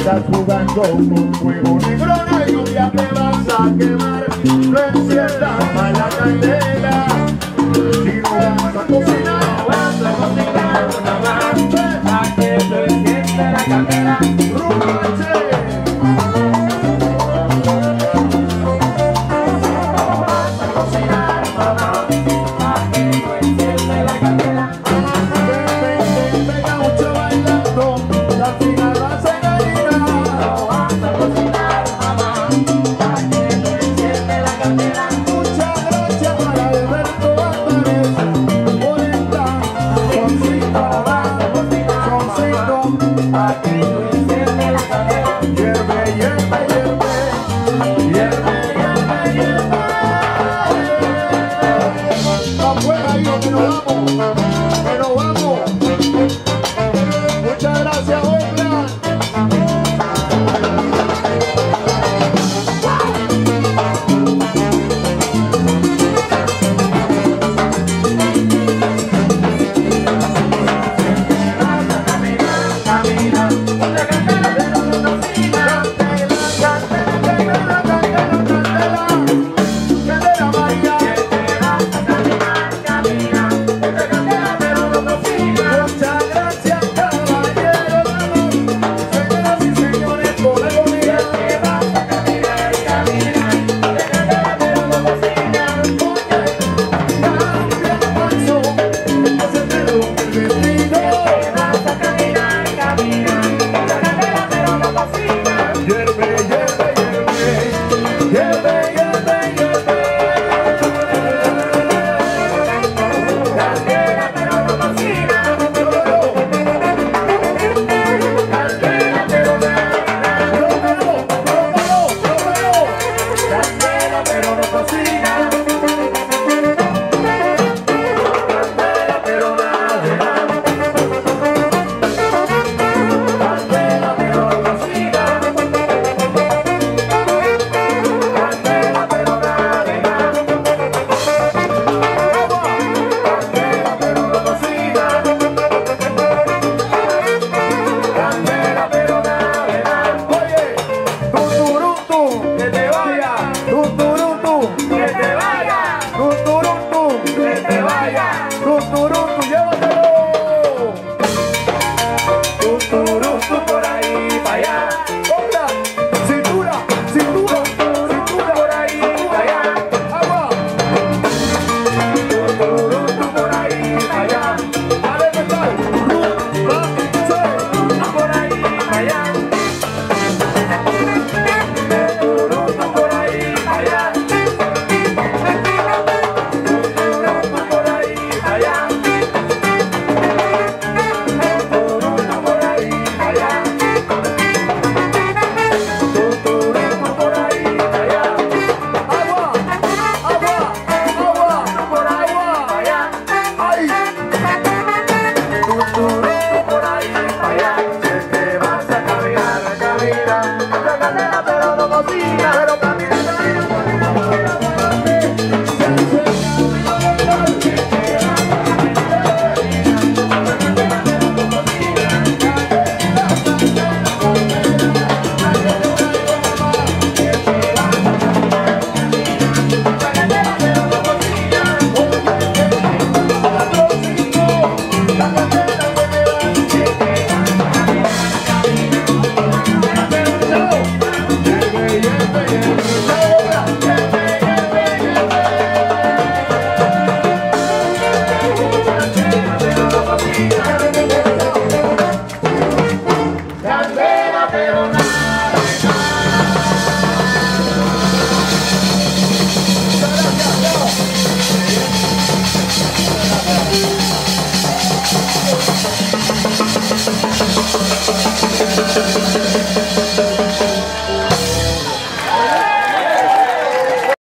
estás jugando con fuego. Negrona, lluvia te vas a quemar. No enciendas más la candela. Si no vas a cocinar, No vas a cocinar nada más, pa' que tú enciendas la candela. Rumache. No vas a cocinar mamá, pa' que tú enciendas la candela. Pega mucho bailando, la cigarra se caerá. No vas a cocinar mamá, pa' que tú enciendas la candela. Muchas gracias para Alberto Álvarez por esta soncito, soncito. Pa' que tú enciendas la candela. Hierve, hierve, hierve, hierve, hierve, hierve. Afuera, hijo, que nos vamos, que nos vamos. Muchas gracias, Oakland. Camina, la candela pero no cocina. Candela, candela, candela María. Que te vas a caminar, camina, la candela pero no cocina. Muchas gracias, caballeros, señoras y señores, por la Que comida. te vas a caminar, camina, la candela pero no cocina. Cambia el paso, hace pelo el vestido. Que vas a caminar, camina, la candela pero no cocina. Hierve, hierve, hierve, hierve, hierve, hierve. Candela pero no cocina. Candela pero nada. Candela pero no cocina. Candela pero nada. Candela pero no cocina. Candela pero nada. Candela pero no cocina. Candela pero nada. Oye, tuturuntu, Que te vaya, tuturuntu, que te vaya, tuturuntu, que te vaya. tuturuntu, llévatelo. Tuturuntu por ahí para allá. Hola, cintura, cintura, cintura, Por ahí para allá. agua, Tuturuntu por ahí para allá. dale metal, rumba, Tuturuntu por ahí para allá. Tuturuntu por ahí para allá. Tuturuntu por ahí para allá. Tuturuntu por ahí para allá. Tuturuntu por ahí para allá. agua, agua, agua, Por ahí para allá. ay, Tuturuntu por ahí para allá. Que te vas a caminar, camina. La candela pero no cocina. Pero camina, camina, camina, camina, camina. Candela pero nada. Gracias.